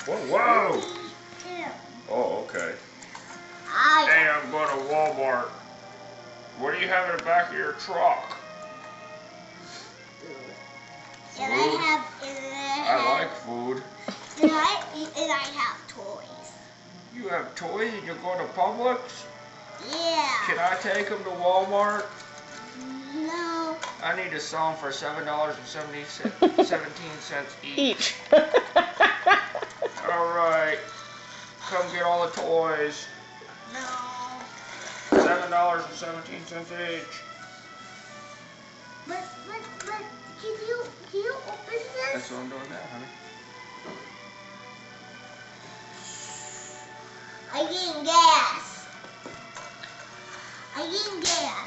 Whoa, whoa! Oh, okay. Hey, I'm going to Walmart. What do you have in the back of your truck? And I like food. And I have toys. You have toys and you're going to Publix? Yeah. Can I take them to Walmart? No. I need to sell them for $7.17 each. Alright. Come get all the toys. No. $7.17 each. But can you open this? That's what I'm doing now, honey. I getting gas. I getting gas.